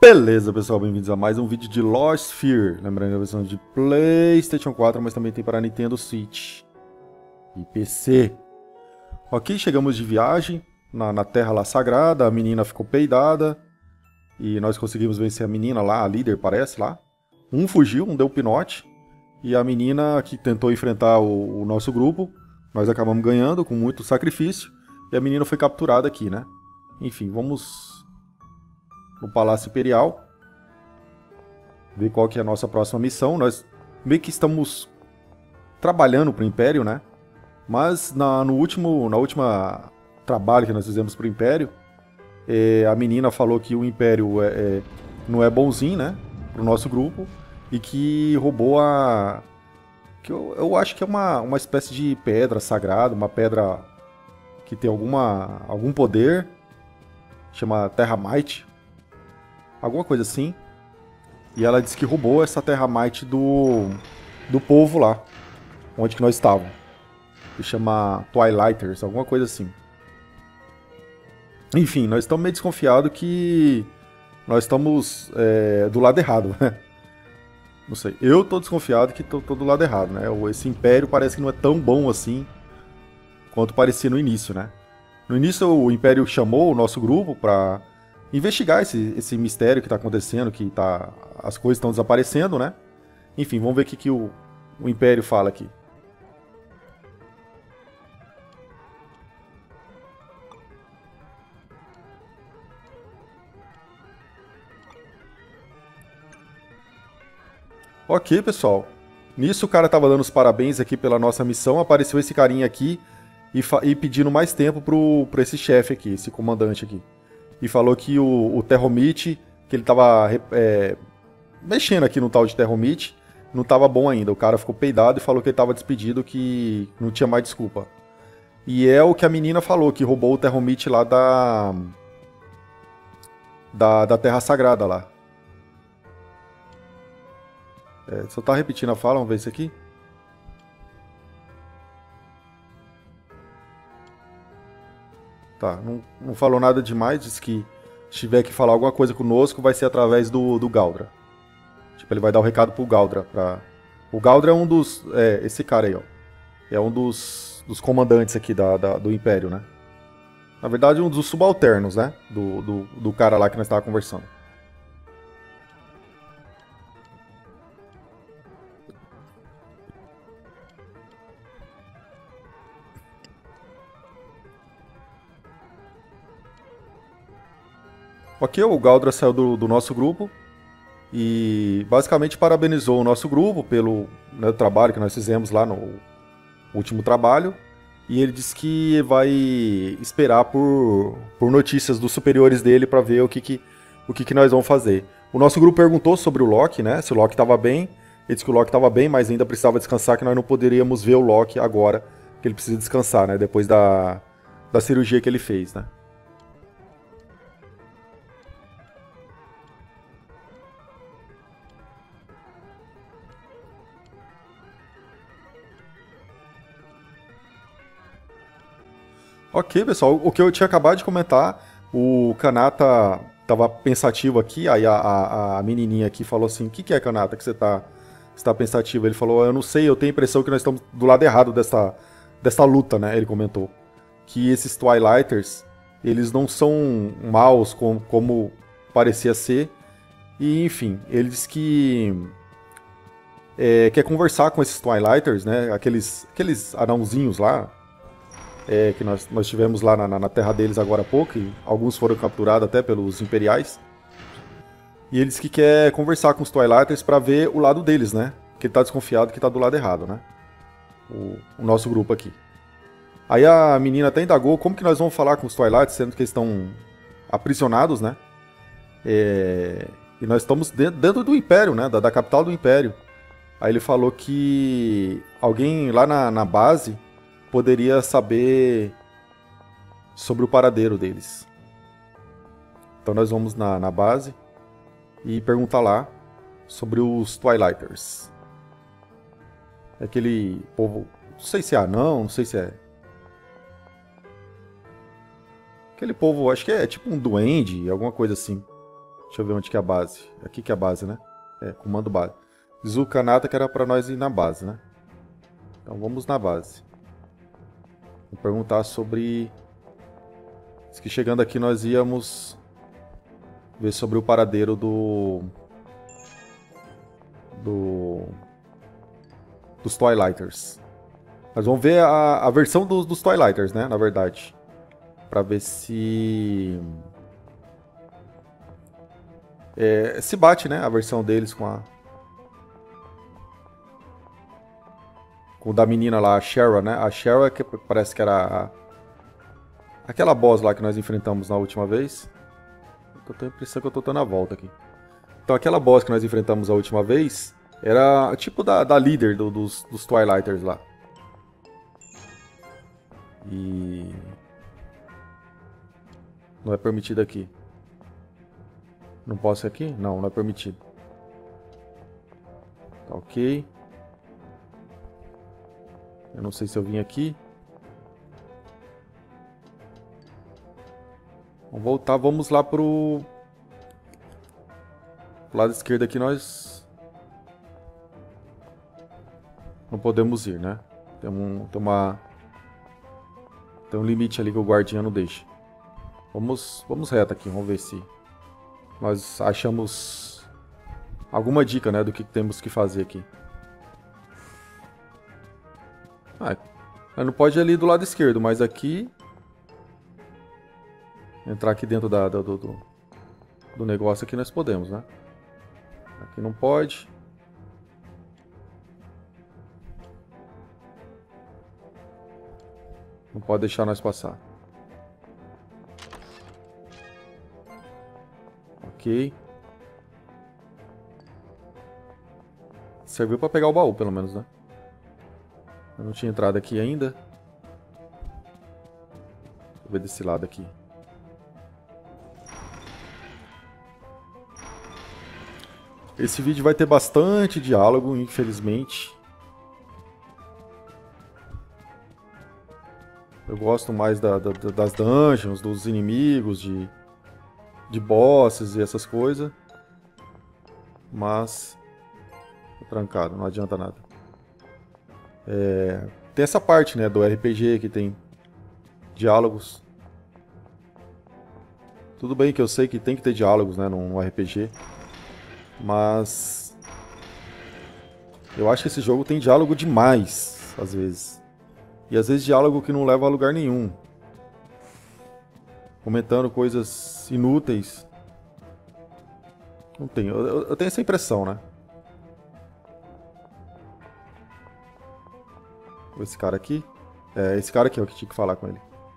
Beleza, pessoal, bem-vindos a mais um vídeo de Lost Sphear. Lembrando a versão de PlayStation 4, mas também tem para Nintendo Switch e PC. Ok, chegamos de viagem na Terra lá Sagrada, a menina ficou peidada e nós conseguimos vencer a menina lá, a líder parece lá. Um fugiu, um deu pinote e a menina que tentou enfrentar o nosso grupo, nós acabamos ganhando com muito sacrifício e a menina foi capturada aqui, né? Enfim, vamos no Palácio Imperial, ver qual que é a nossa próxima missão. Nós meio que estamos trabalhando para o Império, né? Mas na última trabalho que nós fizemos para o Império, a menina falou que o Império não é bonzinho, né? Para o nosso grupo, e que roubou a... que eu acho que é uma espécie de pedra sagrada, uma pedra que tem algum poder, chama Terramite, alguma coisa assim. E ela disse que roubou essa Terramite do povo lá, onde que nós estávamos. Que chama Twilighters, alguma coisa assim. Enfim, nós estamos meio desconfiados que nós estamos do lado errado, né? Não sei, eu tô desconfiado que tô do lado errado, né? Esse Império parece que não é tão bom assim quanto parecia no início, né? No início o Império chamou o nosso grupo pra investigar esse mistério que tá acontecendo, as coisas estão desaparecendo, né? Enfim, vamos ver o que o Império fala aqui. Ok, pessoal. Nisso o cara tava dando os parabéns aqui pela nossa missão, apareceu esse carinha aqui e pedindo mais tempo pra esse chefe aqui, esse comandante aqui. E falou que o Terromite, que ele tava mexendo aqui no tal de Terromite, não tava bom ainda. O cara ficou peidado e falou que ele tava despedido, que não tinha mais desculpa. E é o que a menina falou, que roubou o Terromite lá da Terra Sagrada lá. Só tá repetindo a fala, vamos ver isso aqui. Tá, não falou nada demais, disse que se tiver que falar alguma coisa conosco, vai ser através do Galdra. Tipo, ele vai dar o recado pro Galdra. O Galdra é um dos... esse cara aí, ó. É um dos comandantes aqui do Império, né? Na verdade, um dos subalternos, né? Do cara lá que nós estávamos conversando. Ok, o Galdra saiu do nosso grupo e basicamente parabenizou o nosso grupo pelo trabalho que nós fizemos lá no último trabalho. E ele disse que vai esperar por notícias dos superiores dele para ver o que nós vamos fazer. O nosso grupo perguntou sobre o Loki, né? Se o Loki estava bem. Ele disse que o Loki estava bem, mas ainda precisava descansar, que nós não poderíamos ver o Loki agora, que ele precisa descansar, né? Depois da cirurgia que ele fez, né? Ok, pessoal, o que eu tinha acabado de comentar, o Kanata tava pensativo aqui, aí a menininha aqui falou assim, o que é, Kanata, que você tá pensativo? Ele falou, eu não sei, eu tenho a impressão que nós estamos do lado errado dessa luta, né, ele comentou. Que esses Twilighters, eles não são maus como parecia ser, e enfim, ele disse que quer conversar com esses Twilighters, né, aqueles anãozinhos lá, que nós tivemos lá na terra deles agora há pouco, e alguns foram capturados até pelos Imperiais. E ele disse que quer conversar com os Twilighters para ver o lado deles, né? Que ele tá desconfiado que tá do lado errado, né? O nosso grupo aqui. Aí a menina até indagou como que nós vamos falar com os Twilighters, sendo que eles estão aprisionados, né? E nós estamos dentro do Império, né? Da capital do Império. Aí ele falou que alguém lá na base poderia saber sobre o paradeiro deles. Então nós vamos na base e perguntar lá sobre os Twilighters. É aquele povo, não sei se é anão, não sei se é... Aquele povo, acho que é tipo um duende, alguma coisa assim. Deixa eu ver onde que é a base. Aqui que é a base, né? É, comando base. Diz o Kanata que era pra nós ir na base, né? Então vamos na base. Vou perguntar sobre... Diz que chegando aqui nós íamos ver sobre o paradeiro dos Twilighters. Nós vamos ver a versão dos Twilighters, né? Na verdade. Pra ver se... se bate, né? A versão deles com a... Com o da menina lá, a Shara, né? A Shara que parece que era aquela boss lá que nós enfrentamos na última vez. Eu tenho a impressão que eu tô dando a volta aqui. Então aquela boss que nós enfrentamos a última vez era tipo da líder dos Twilighters lá. E... Não é permitido aqui. Não posso ir aqui? Não, não é permitido. Tá ok. Eu não sei se eu vim aqui. Vamos voltar, vamos lá pro lado esquerdo aqui nós não podemos ir, né? Tem um limite ali que o guardinha não deixa. Vamos reto aqui, vamos ver se nós achamos alguma dica, né, do que temos que fazer aqui. Não pode ir ali do lado esquerdo, mas aqui... Entrar aqui dentro do negócio aqui nós podemos, né? Aqui não pode. Não pode deixar nós passar. Ok. Serviu para pegar o baú, pelo menos, né? Eu não tinha entrado aqui ainda. Deixa eu ver desse lado aqui. Esse vídeo vai ter bastante diálogo, infelizmente. Eu gosto mais das dungeons, dos inimigos, de bosses e essas coisas. Mas... Tô trancado, não adianta nada. Tem essa parte, né, do RPG que tem diálogos. Tudo bem que eu sei que tem que ter diálogos, né, num RPG. Mas... Eu acho que esse jogo tem diálogo demais, às vezes. E às vezes diálogo que não leva a lugar nenhum. Comentando coisas inúteis. Não tenho. Eu tenho essa impressão, né? Esse cara aqui. Esse cara aqui é o que tinha que falar com ele.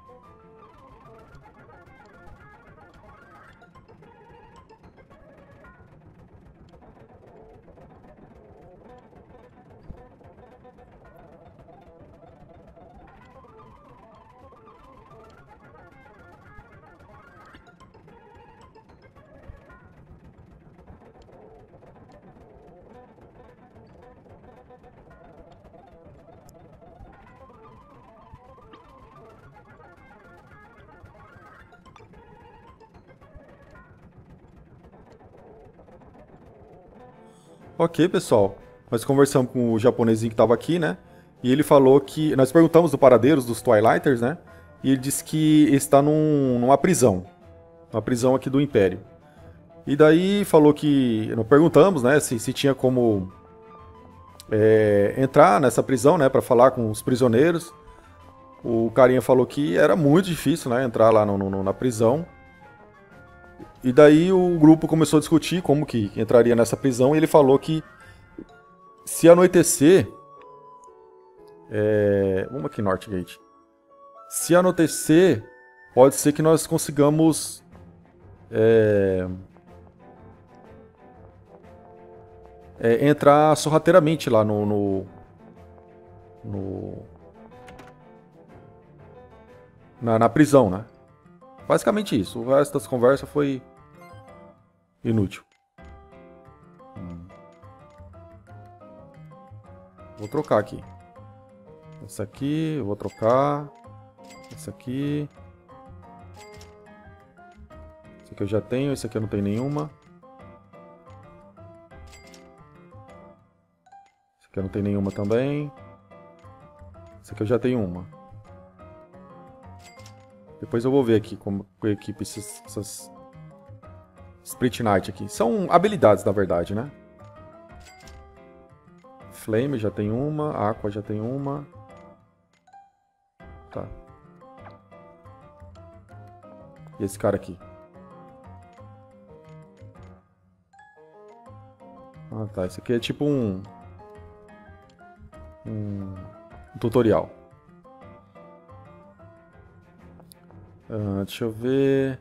Ok, pessoal. Nós conversamos com o japonesinho que estava aqui, né? E ele falou que... Nós perguntamos do paradeiro dos Twilighters, né? E ele disse que está numa prisão. Uma prisão aqui do Império. E daí falou que... Nós perguntamos, né? Se tinha como entrar nessa prisão, né? Para falar com os prisioneiros. O carinha falou que era muito difícil, né? Entrar lá na prisão. E daí o grupo começou a discutir como que entraria nessa prisão e ele falou que se anoitecer... Vamos aqui, Northgate. Se anoitecer, pode ser que nós consigamos... entrar sorrateiramente lá na prisão, né? Basicamente isso. O resto das conversas foi... inútil. Vou trocar aqui. Essa aqui, eu vou trocar. Essa aqui. Esse aqui eu já tenho, esse aqui eu não tenho nenhuma. Aqui eu não tenho nenhuma também. Essa aqui eu já tenho uma. Depois eu vou ver aqui como eu equipo essas Split Knight aqui. São habilidades, na verdade, né? Flame já tem uma. Aqua já tem uma. Tá. E esse cara aqui? Ah, tá. Esse aqui é tipo um tutorial. Deixa eu ver.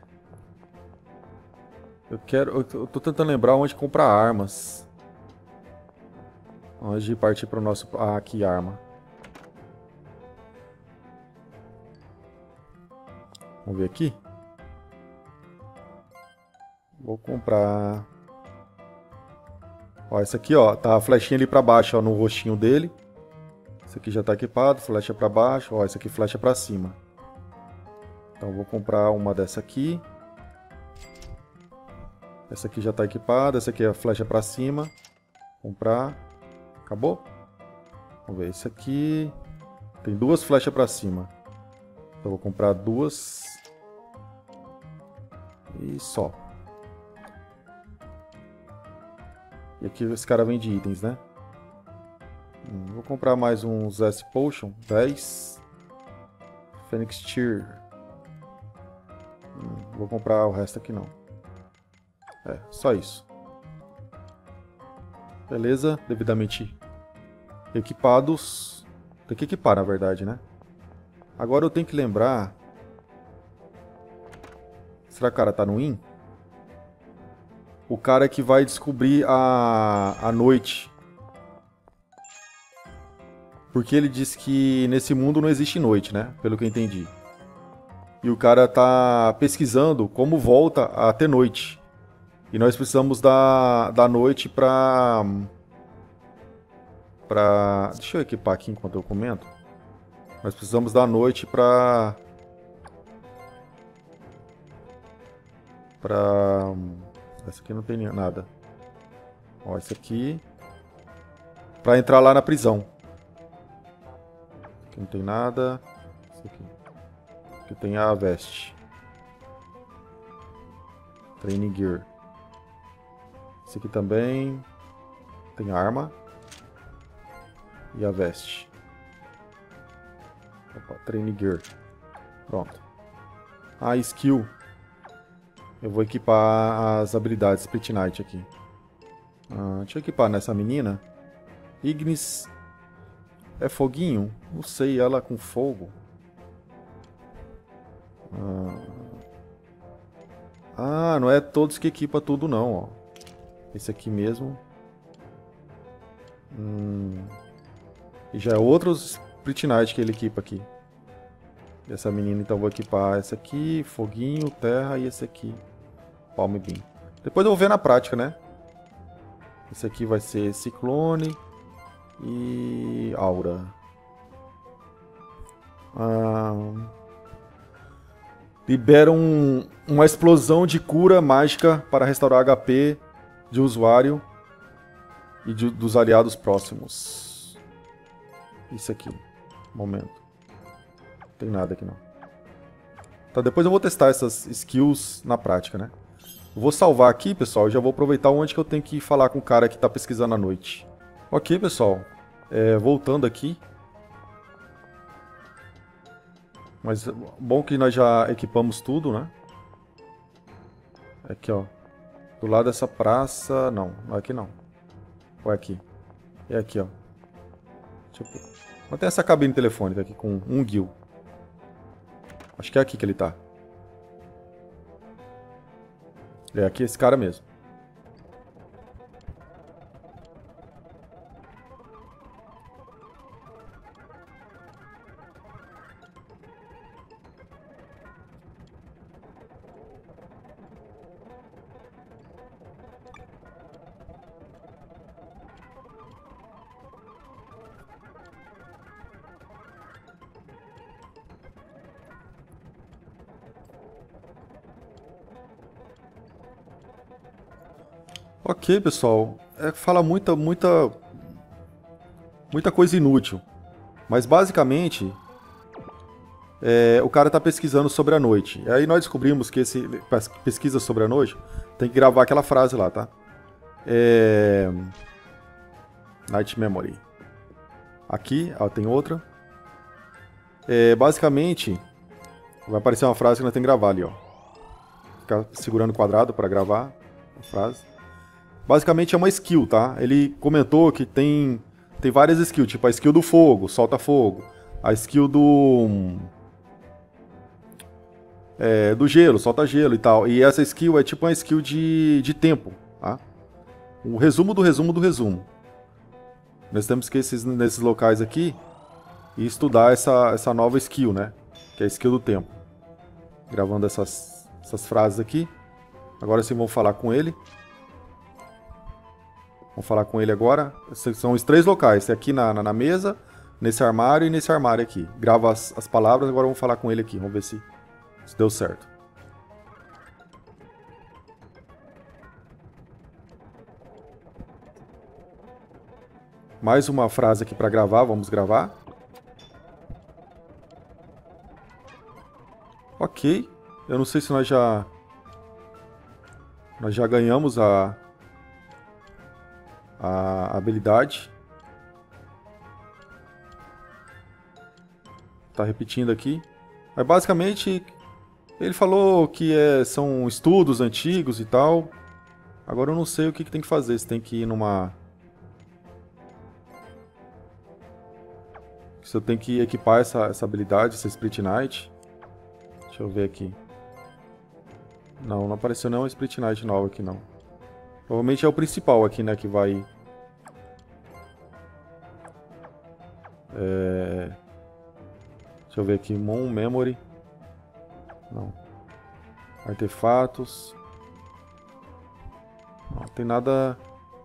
Eu tô tentando lembrar onde comprar armas. Antes de partir para o nosso... Ah, aqui, arma. Vamos ver aqui. Vou comprar... Ó, esse aqui, ó, tá a flechinha ali para baixo, ó, no rostinho dele. Esse aqui já tá equipado, flecha para baixo. Ó, esse aqui flecha para cima. Então vou comprar uma dessa aqui. Essa aqui já tá equipada, essa aqui é a flecha para cima. Comprar. Acabou? Vamos ver, esse aqui tem duas flechas para cima. Então vou comprar duas. E só. E aqui esse cara vende itens, né? Vou comprar mais uns S Potion, 10. Phoenix Tear. Vou comprar o resto aqui não. É, só isso. Beleza, devidamente equipados. Tem que equipar, na verdade, né? Agora eu tenho que lembrar... Será que o cara tá no IN? O cara que vai descobrir a noite. Porque ele disse que nesse mundo não existe noite, né? Pelo que eu entendi. E o cara tá pesquisando como volta a ter noite. E nós precisamos da noite pra... Deixa eu equipar aqui enquanto eu comento. Nós precisamos da noite pra... Essa aqui não tem nada. Ó, esse aqui... Pra entrar lá na prisão. Aqui não tem nada. Esse aqui. Aqui tem a veste. Training Gear. Esse aqui também. Tem arma. E a veste. Opa, Training Gear. Pronto. A skill. Eu vou equipar as habilidades Split Knight aqui. Deixa eu equipar nessa menina. Ignis. É foguinho? Não sei, ela com fogo. Não é todos que equipa tudo não, ó. Esse aqui mesmo. E já é outros Split Knight que ele equipa aqui. Essa menina, então, vou equipar essa aqui, foguinho, terra e esse aqui, Palm Beam. Depois eu vou ver na prática, né? Esse aqui vai ser ciclone e aura. Libera uma explosão de cura mágica para restaurar HP de usuário e dos aliados próximos. Isso aqui. Momento. Não tem nada aqui não. Tá, depois eu vou testar essas skills na prática, né? Eu vou salvar aqui, pessoal. Já vou aproveitar onde que eu tenho que falar com o cara que tá pesquisando à noite. Ok, pessoal. Voltando aqui. Mas bom que nós já equipamos tudo, né? Aqui, ó. Do lado dessa praça... Não, não é aqui não. Ou é aqui? É aqui, ó. Deixa eu... Mas tem essa cabine telefônica aqui com um guil. Acho que é aqui que ele tá. É aqui esse cara mesmo. Ok, pessoal. Fala muita muita coisa inútil. Mas basicamente, o cara tá pesquisando sobre a noite. E aí nós descobrimos que esse pesquisa sobre a noite tem que gravar aquela frase lá, tá? Night Memory. Aqui, ó, tem outra. Basicamente, vai aparecer uma frase que nós temos que gravar ali, ó. Ficar segurando o quadrado para gravar a frase. Basicamente é uma skill, tá? Ele comentou que tem várias skills, tipo a skill do fogo, solta fogo. A skill do gelo, solta gelo e tal. E essa skill é tipo uma skill de tempo, tá? O resumo do resumo do resumo. Nós temos que ir nesses locais aqui e estudar essa nova skill, né? Que é a skill do tempo. Gravando essas frases aqui. Agora sim vamos falar com ele. Vamos falar com ele agora. Esses são os 3 locais. Aqui na mesa, nesse armário e nesse armário aqui. Grava as palavras, agora vamos falar com ele aqui. Vamos ver se deu certo. Mais uma frase aqui para gravar, vamos gravar. Ok. Eu não sei se nós já ganhamos a habilidade. Tá repetindo aqui. Mas basicamente ele falou que são estudos antigos e tal. Agora eu não sei o que tem que fazer. Você tem que ir numa... Se eu tenho que equipar essa habilidade, essa Split Knight. Deixa eu ver aqui. Não apareceu nenhuma Split Knight nova aqui não. Provavelmente é o principal aqui, né, que vai... Deixa eu ver aqui, Mon Memory. Não. Artefatos. Não tem nada...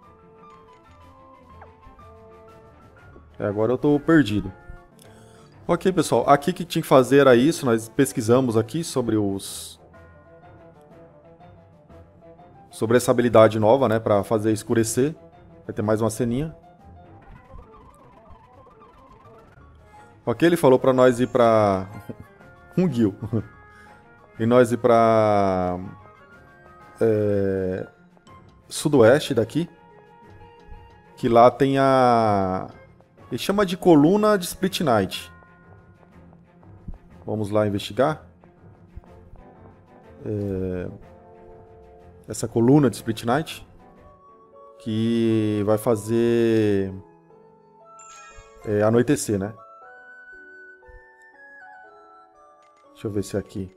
Agora eu tô perdido. Ok, pessoal, aqui que tinha que fazer era isso, nós pesquisamos aqui sobre sobre essa habilidade nova, né, pra fazer escurecer. Vai ter mais uma ceninha. Ok, ele falou pra nós ir pra... Guil. E nós ir pra... sudoeste daqui. Que lá tem a... Ele chama de coluna de Split Knight. Vamos lá investigar. Essa coluna de Split Knight. Que vai fazer... anoitecer, né? Deixa eu ver se é aqui.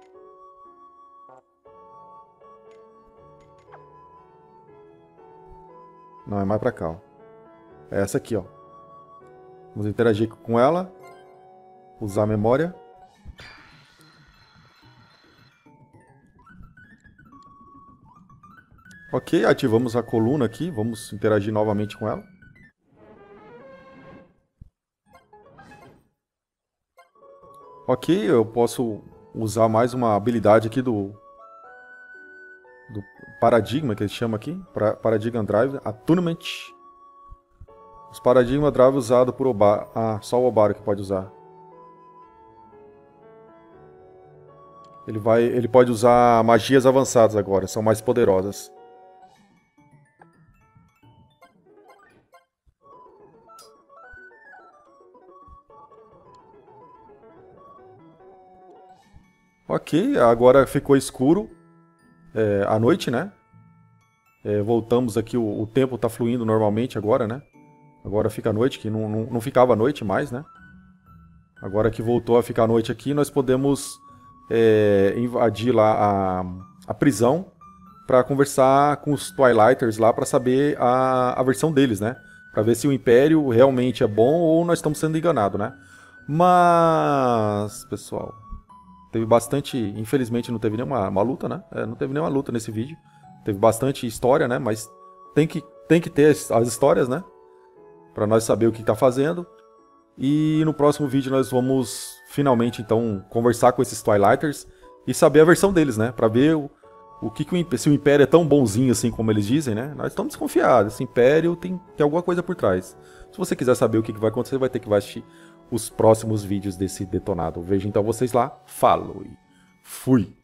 Não, é mais pra cá, ó. É essa aqui, ó. Vamos interagir com ela. Usar a memória. Ok, ativamos a coluna aqui. Vamos interagir novamente com ela. Ok, eu posso usar mais uma habilidade aqui do Paradigma, que ele chama aqui. Paradigm Drive Attunement. Os Paradigma Drive usados por Obaro. Ah, só o Obaro que pode usar. Ele pode usar magias avançadas agora, são mais poderosas. Ok, agora ficou escuro. À noite, né? Voltamos aqui, o tempo está fluindo normalmente agora, né? Agora fica à noite, que não ficava à noite mais, né? Agora que voltou a ficar à noite aqui, nós podemos invadir lá a prisão para conversar com os Twilighters lá para saber a versão deles, né? Para ver se o Império realmente é bom ou nós estamos sendo enganados, né? Mas, pessoal, teve bastante... Infelizmente não teve nenhuma luta, né? Não teve nenhuma luta nesse vídeo. Teve bastante história, né? Mas tem que ter as histórias, né? Para nós saber o que está fazendo. E no próximo vídeo nós vamos finalmente então conversar com esses Twilighters e saber a versão deles, né? Para ver se o Império é tão bonzinho assim como eles dizem, né? Nós estamos desconfiados. Esse Império tem alguma coisa por trás. Se você quiser saber o que vai acontecer, vai ter que assistir os próximos vídeos desse detonado. Vejo então vocês lá. Falou e fui!